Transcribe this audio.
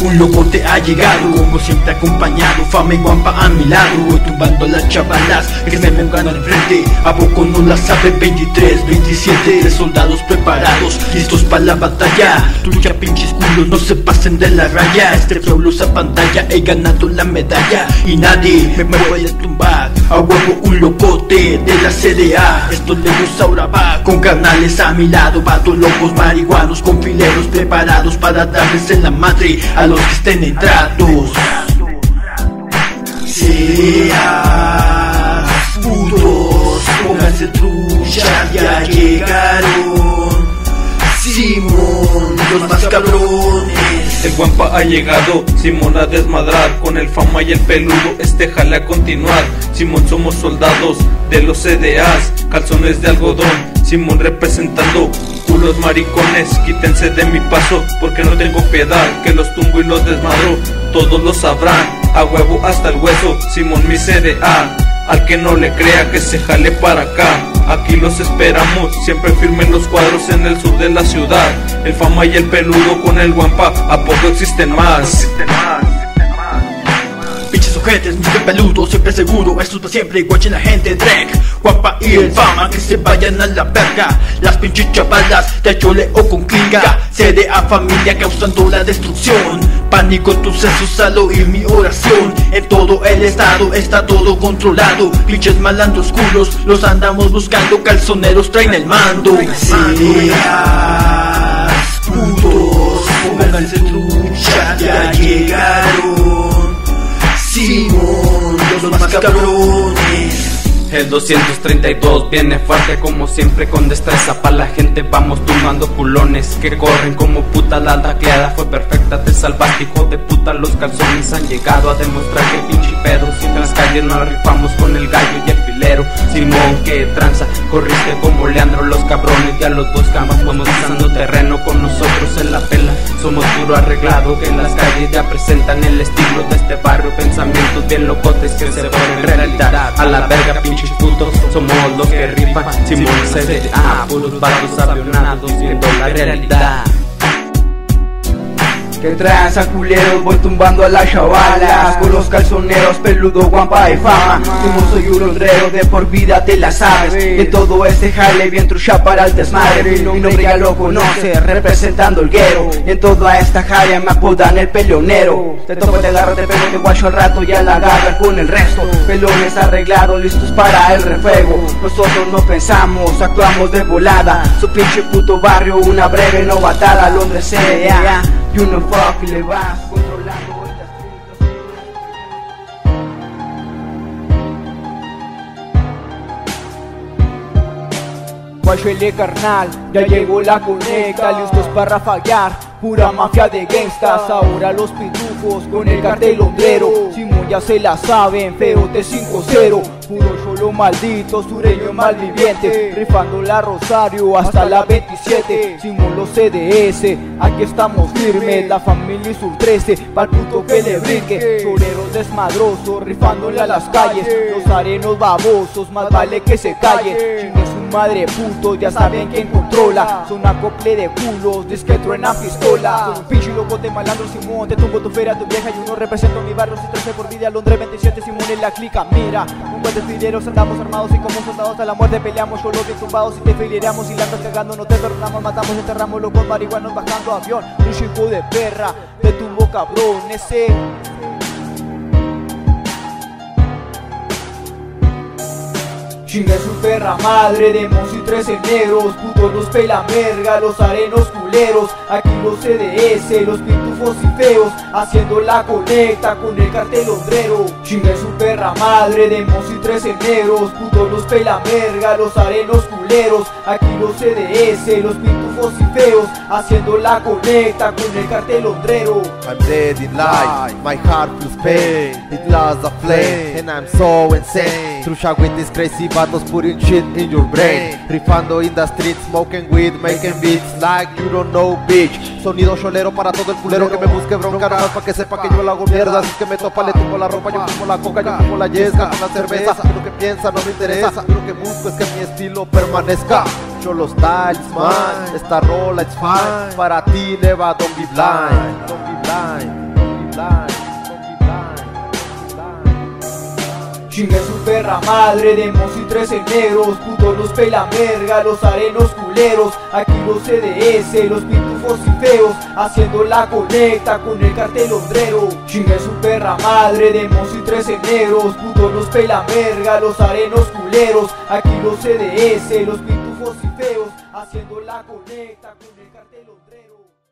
un loco te ha llegado, como siempre acompañado, Fama y Guampa a mi lado. Voy tumbando a las chavalas que se me van al frente. ¿A poco no la sabe? 23, 27, 3 soldados preparados, listos para la batalla. Tuya pinches culos, no se pasen de la raya. Este flow los apantalla, he ganado la medalla y nadie me puede tumbar. A huevo un locote de la CDA. Estos legos ahora va con carnales a mi lado. Vatos locos marihuanos con fileros preparados para darles en la madre a los que estén en tratos. Seas putos, pónganse truchas, ya llegaron Simón, los más cabrones. El Guampa ha llegado, Simón a desmadrar. Con el Fama y el Peludo, este jale a continuar. Simón, somos soldados de los CDAs, calzones de algodón. Simón representando, culos maricones, quítense de mi paso, porque no tengo piedad, que los tumbo y los desmadro. Todos lo sabrán, a huevo hasta el hueso. Simón, mi CDA, al que no le crea que se jale para acá. Aquí los esperamos, siempre firmes los cuadros en el sur de la ciudad. El Fama y el Peludo con el Guampa, ¿a poco existen más? Pinches ojetes, mis peludos, siempre seguro, estos pa' siempre, guachen la gente, Drake, Guampa y el Fama, que se vayan a la verga. Las pinches chavalas de Chole o con Kinga, CDA familia causando la destrucción. Pánico en tus sesos al oír mi oración. En todo el estado está todo controlado. Pinches malandros culos, los andamos buscando. Calzoneros traen el mando. Seas putos, pónganse trucha, ya llegaron Simón, los más cabrones. El 232 viene fuerte como siempre con destreza. Pa' la gente vamos tumbando culones que corren como puta. La tacleada fue perfecta, te salvaste hijo de puta. Los calzones han llegado a demostrar que pinche pedo. Si en las calles nos rifamos con el gallo y el filero. Simón, que tranza, corriste como Leandro. Los cabrones ya los buscamos, vamos pisando terreno con nosotros en la pela. Somos puro arreglado, que en las calles ya presentan el estilo de este barrio. Pensamientos bien locotes que se ponen realidad. A la verga pinches putos, somos los que rifan. Simón, CDA, puros vatos avionados viendo la realidad. Que tranza culeros, voy tumbando a las chavalas con los calzoneros, Peludo, Guampa y Fama. Como soy un honrero de por vida, te la sabes. En todo este jale bien trucha para el desmadre. Mi nombre ya lo conoce, representando el guero. En toda esta jale me apodan el peleonero. Te topo, te agarro, te pego, te guacho al rato, ya la agarra con el resto. Pelones arreglados, listos para el refuego. Nosotros no pensamos, actuamos de volada. Su pinche puto barrio, una breve novatada. Londres CDA, you know fuck y le vas controlando estas frutas. Guachuele carnal, ya llegó la conecta, listos para rafaguear. Pura mafia de gangstas, ahora los pitufos con el cartel hombrero. Simón ya se la saben, feote 5-0. Puro cholo maldito, sureño malviviente. Rifando la Rosario hasta la 27. Simón los CDS, aquí estamos firmes. La familia y sur 13, pa'l puto que le brinque. Soleros desmadrosos, rifándole a las calles. Los arenos babosos, más vale que se calle. Chingue su madre puto, ya saben quién controla. Son acople de culos, disque truenan pistola. Con un pinche loco de malandro Simón, te tumbo tu feria, tu vieja. Yo no represento mi barrio, si 13 por vida, Londres 27, Simón en la clica. Mira, un buen desfileros, andamos armados y como soldados a la muerte peleamos. Solo bien tumbados y te fileramos y la andas cagando, no te perdonamos, matamos, enterramos locos marihuanos bajando avión. Un chico de perra, te tumbo cabrón, ese. Chinga su perra madre, demos y 13 negros. Putos los pelamerga, los arenos culeros. Aquí los CDS, los pitufos y feos, haciendo la conecta con el cartel hombrero. Chinga su perra madre, demos y 13 negros. Putos los pelamerga, los arenos culeros. Aquí los CDS, los pitufos y feos, haciendo la conecta con el cartel hombrero. I'm dead in life, my heart feels pain. It lost a flame, and I'm so insane. Trucha with this crazy vatos putting shit in your brain. Rifando in the street, smoking weed, making beats like you don't know, bitch. Sonido cholero para todo el culero que me busque bronca, nomás pa' que sepa que yo la hago mierda. Si es que me topa le tumbo la ropa, yo fumo la coca, yo fumo la yesca con la cerveza. Lo que piensa no me interesa, lo que busco es que mi estilo permanezca. Cholo styles, man, esta rola it's fine. Para ti, neva, don't be blind, don't be blind. Chingue su perra madre, demos y 13 negros, putos los pelamerga, los arenos culeros, aquí los CDS, los pitufos y feos, haciendo la conecta con el cartel hombrero. Chingue su perra madre, demos y 13 negros, putos los pelamerga, los arenos culeros, aquí los CDS, los pitufos y feos, haciendo la conecta con el cartel hombrero.